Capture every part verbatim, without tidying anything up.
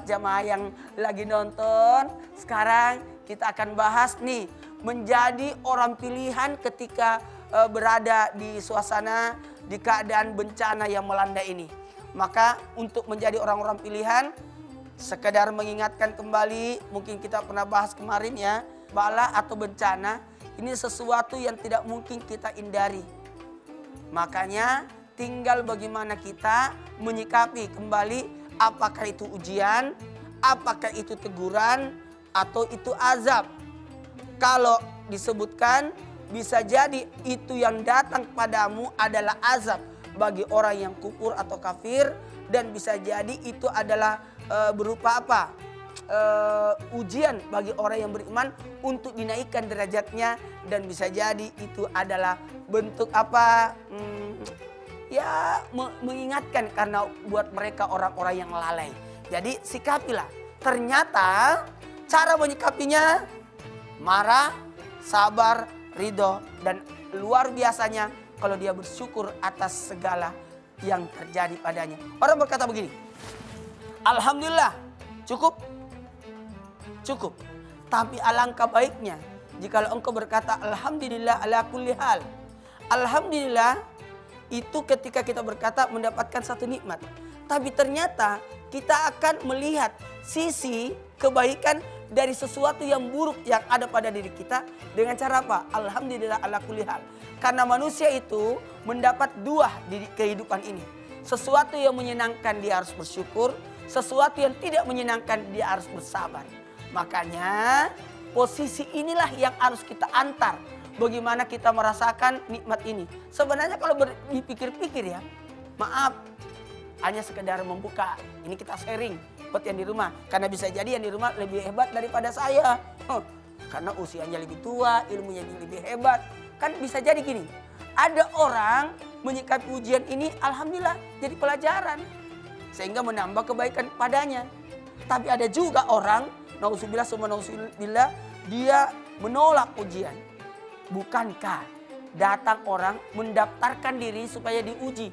buat jamaah yang lagi nonton, sekarang kita akan bahas nih, menjadi orang pilihan ketika uh, berada di suasana, di keadaan bencana yang melanda ini. Maka untuk menjadi orang-orang pilihan, sekedar mengingatkan kembali, mungkin kita pernah bahas kemarin ya, bala atau bencana, ini sesuatu yang tidak mungkin kita hindari. Makanya tinggal bagaimana kita menyikapi kembali, apakah itu ujian, apakah itu teguran, atau itu azab. Kalau disebutkan bisa jadi itu yang datang padamu adalah azab bagi orang yang kufur atau kafir, dan bisa jadi itu adalah e, berupa apa? E, ujian bagi orang yang beriman untuk dinaikkan derajatnya, dan bisa jadi itu adalah bentuk apa? Hmm, ya mengingatkan karena buat mereka orang-orang yang lalai. Jadi sikapilah. Ternyata cara menyikapinya marah, sabar, ridho, dan luar biasanya kalau dia bersyukur atas segala yang terjadi padanya. Orang berkata begini, alhamdulillah, cukup, cukup. Tapi alangkah baiknya jika engkau berkata alhamdulillah ala kulli hal. Alhamdulillah itu ketika kita berkata mendapatkan satu nikmat. Tapi ternyata kita akan melihat sisi kebaikan dari sesuatu yang buruk yang ada pada diri kita dengan cara apa? Alhamdulillah ala kulli hal. Karena manusia itu mendapat dua di kehidupan ini. Sesuatu yang menyenangkan dia harus bersyukur, sesuatu yang tidak menyenangkan dia harus bersabar. Makanya posisi inilah yang harus kita antar. Bagaimana kita merasakan nikmat ini. Sebenarnya kalau dipikir-pikir ya, maaf, hanya sekedar membuka. Ini kita sharing buat yang di rumah. Karena bisa jadi yang di rumah lebih hebat daripada saya. Huh, karena usianya lebih tua, ilmunya lebih hebat. Kan bisa jadi gini, ada orang menyikapi ujian ini alhamdulillah jadi pelajaran. Sehingga menambah kebaikan padanya. Tapi ada juga orang, nauzubillah summa nauzubillah, dia menolak ujian. Bukankah datang orang mendaftarkan diri supaya diuji?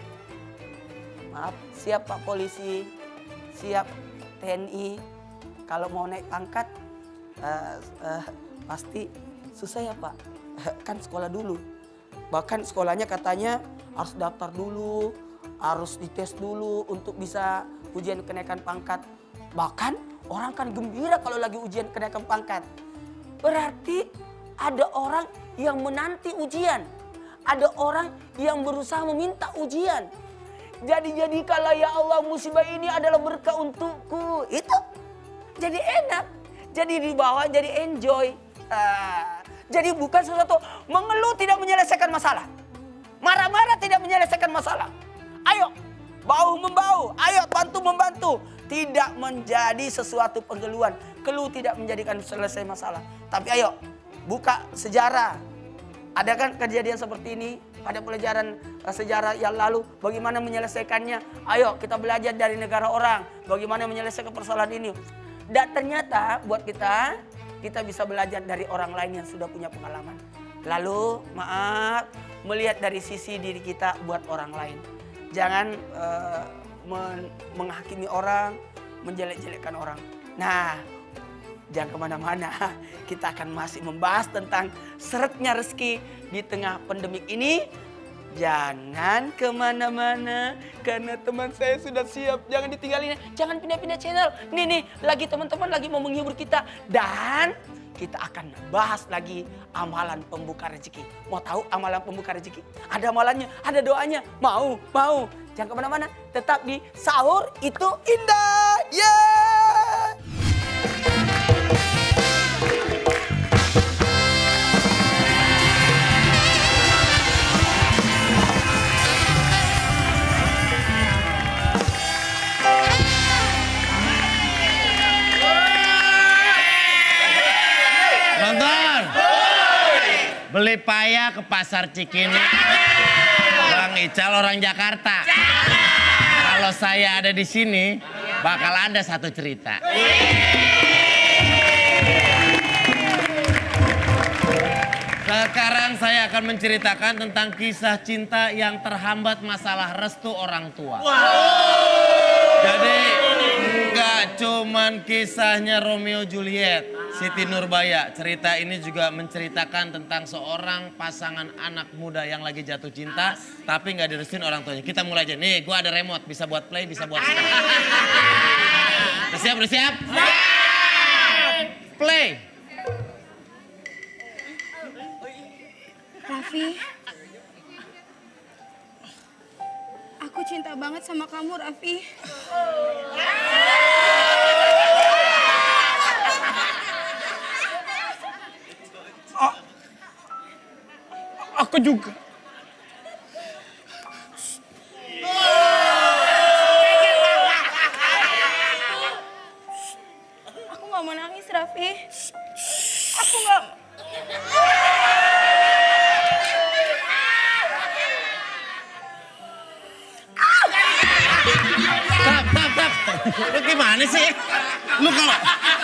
Maaf, siap Pak Polisi, siap T N I. Kalau mau naik pangkat, uh, uh, pasti susah ya Pak. Kan sekolah dulu. Bahkan sekolahnya katanya harus daftar dulu, harus dites dulu untuk bisa ujian kenaikan pangkat. Bahkan orang kan gembira kalau lagi ujian kenaikan pangkat. Berarti ada orang yang menanti ujian. Ada orang yang berusaha meminta ujian. Jadi-jadi kalau ya Allah musibah ini adalah berkah untukku. Itu jadi enak. Jadi dibawa jadi enjoy. Uh, jadi bukan sesuatu mengeluh tidak menyelesaikan masalah. Marah-marah tidak menyelesaikan masalah. Ayo bahu membahu. Ayo bantu membantu. Tidak menjadi sesuatu pengeluhan. Keluh tidak menjadikan selesai masalah. Tapi ayo buka sejarah. Ada kan kejadian seperti ini pada pelajaran uh, sejarah yang lalu. Bagaimana menyelesaikannya. Ayo kita belajar dari negara orang. Bagaimana menyelesaikan persoalan ini. Dan ternyata buat kita, kita bisa belajar dari orang lain yang sudah punya pengalaman. Lalu maaf, melihat dari sisi diri kita buat orang lain. Jangan uh, men menghakimi orang, menjelek-jelekkan orang. Nah, jangan kemana-mana. Kita akan masih membahas tentang seretnya rezeki di tengah pandemik ini. Jangan kemana-mana karena teman saya sudah siap. Jangan ditinggalin, jangan pindah-pindah channel. Nih nih, lagi teman-teman lagi mau menghibur kita. Dan kita akan bahas lagi amalan pembuka rezeki. Mau tahu amalan pembuka rezeki? Ada amalannya, ada doanya. Mau, mau. Jangan kemana-mana, tetap di Sahur Itu Indah. Yeah! Beli paya ke pasar Cikini. Bang Ical orang Jakarta. Kalau saya ada di sini, bakal ada satu cerita. Sekarang saya akan menceritakan tentang kisah cinta yang terhambat masalah restu orang tua. Jadi nggak cuman kisahnya Romeo Juliet, Siti Nurbaya. Cerita ini juga menceritakan tentang seorang pasangan anak muda yang lagi jatuh cinta, tapi nggak direstuin orang tuanya. Kita mulai aja. Nih, gua ada remote, bisa buat play, bisa buat stop. Udah siap, udah siap? Play. Raffi, aku cinta banget sama kamu, Raffi. A- aku juga. Aku gak mau nangis, Raffi. Aku gak... Stop, stop, stop. Lu gimana sih? Lu kalau...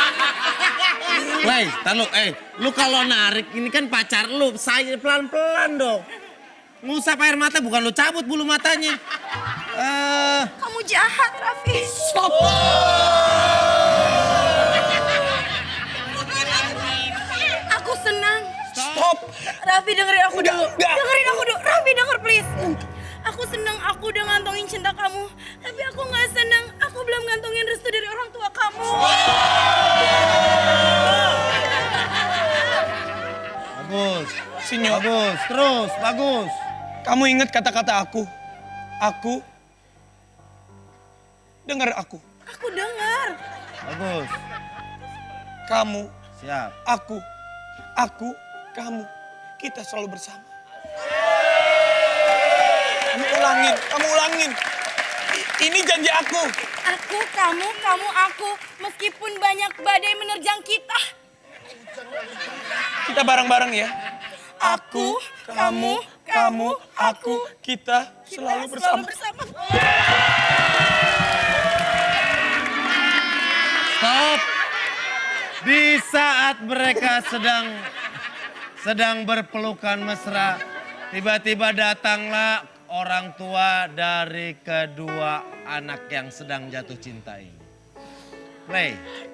Wey, tar lu, eh, lu kalau narik ini kan pacar lu, saya pelan-pelan dong. Ngusap air mata, bukan lu cabut bulu matanya. Eh... Kamu jahat, Raffi. Stop! Aku senang. Stop. Raffi, dengerin aku Enggak, dulu. enggak. Dengerin aku dulu. Raffi, denger please. Aku senang aku udah ngantongin cinta kamu. Tapi aku gak senang aku belum ngantongin restu dari orang tua kamu. Bagus. Sinyo, Bagus, terus, bagus. kamu ingat kata-kata aku. Aku. Dengar aku. Aku dengar. Bagus. Kamu, Siap. aku, aku, kamu. Kita selalu bersama. Kamu ulangin, kamu ulangin. I- ini janji aku. Aku, kamu, kamu, aku. Meskipun banyak badai menerjang kita. Kita bareng-bareng ya. Aku, kamu, kamu, aku, kita selalu Kita bersama. Selalu bersama. Stop. Di saat mereka sedang sedang berpelukan mesra, tiba-tiba datanglah orang tua dari kedua anak yang sedang jatuh cinta ini. Play.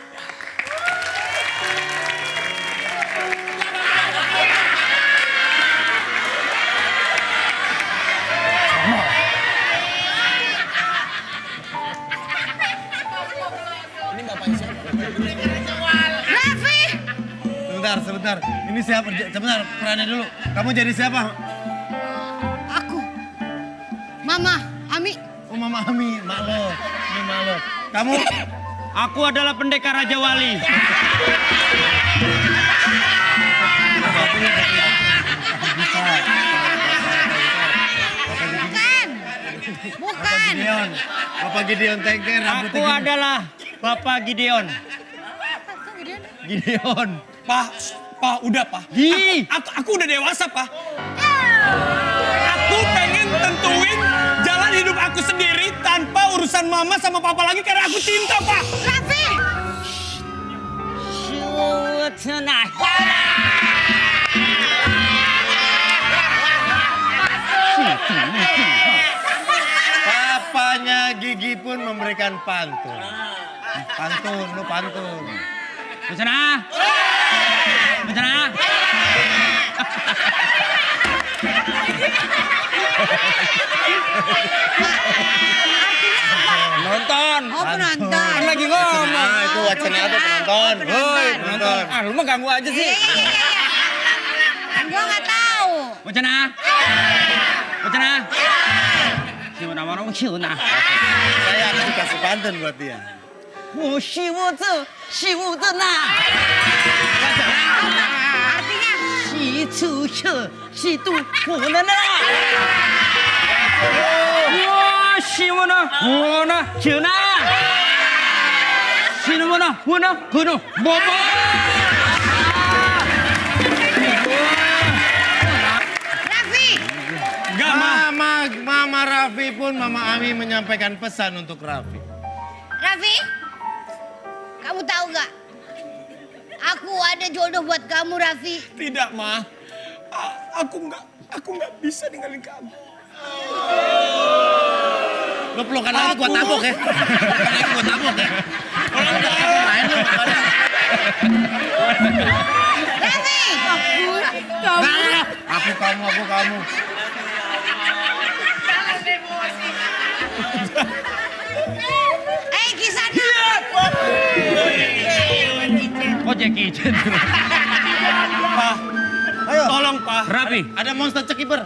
Ini bapaknya siapa? Raffi! Sebentar, sebentar. Ini siapa? Sebentar, perannya dulu. Kamu jadi siapa? Aku. Mama, Ami. Oh, Mama Ami, mak lo. Ini mak lo. Kamu? Aku adalah pendekar Raja Wali. Bukan. Bukan. Gideon. Bapak Gideon Tengker. Aku adalah Bapak Gideon. Gideon. Pak, Pak, udah Pak. Hi. Aku, aku udah dewasa Pak. Aku pengen tentuin jalan hidup aku sendiri tanpa urusan mama sama papa lagi karena aku cinta Pak. Raffi. Papanya Gigi pun memberikan pantun. Pantun, lu pantun. Di sana. Di sana. Nonton. Oh, penonton. Kan lagi ngomong. Nah, itu wacana apa penonton? Woi, penonton. nonton. Ah, lu mah ganggu aja sih. Kan gua nggak tahu. Di sana. Di sana. Siapa mana siapa? Saya akan kasih pantun buat dia. 我是我这是我的那， Artinya 是出车是度我的那，我是我呢我呢就那，是我呢我呢我呢我我。 Raffi. Enggak, Ma. Mama, Mama Raffi pun Mama Ami menyampaikan pesan untuk Raffi. Raffi. Kamu tahu gak? Aku ada jodoh buat kamu, Raffi. Tidak, Ma. A- aku nggak, aku nggak bisa ninggalin kamu. Lo pelukan lagi gua tabok ya. Pelukan lagi gua tabok ya. Main lu. Raffi! Nah, aku kamu, aku kamu. Eh, Kisana! Oh Jackie Chan. Pak, Ayo. tolong Pak. Raffi. Ada monster cekiper.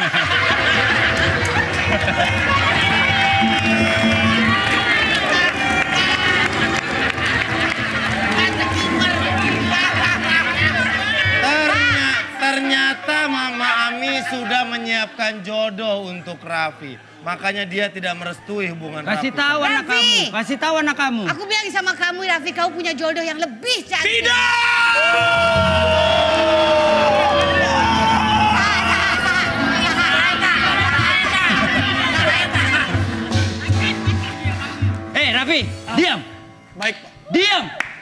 Ternyata, ternyata Mama Ami sudah menyiapkan jodoh untuk Raffi. Makanya dia tidak merestui hubungan Kasih Raffi. tahu anak Raffi. kamu. Kasih tahu anak kamu. Aku bilang sama kamu, Raffi, kamu punya jodoh yang lebih cantik. Eh Raffi, diam. Baik Pak. Diam.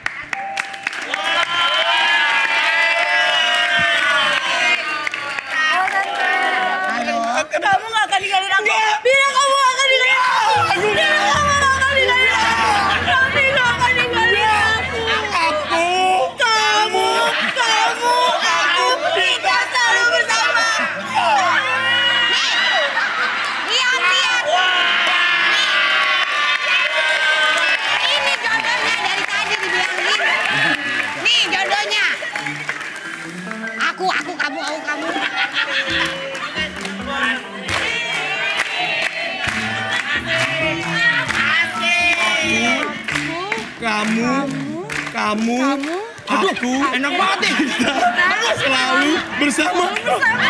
Kamu gak akan ninggalin aku. Bilang kamu gak akan ninggalin aku. Bilang kamu gak akan ninggalin aku. Kamu gak akan ninggalin aku. Aku. Kamu, kamu, aku, kita selalu bersama. Lihat, lihat. Ini jodohnya dari tadi dibilangin. Nih jodohnya. Aku, aku, kamu, aku, kamu. Kamu, kamu, aku, Enak banget nih. selalu bersama.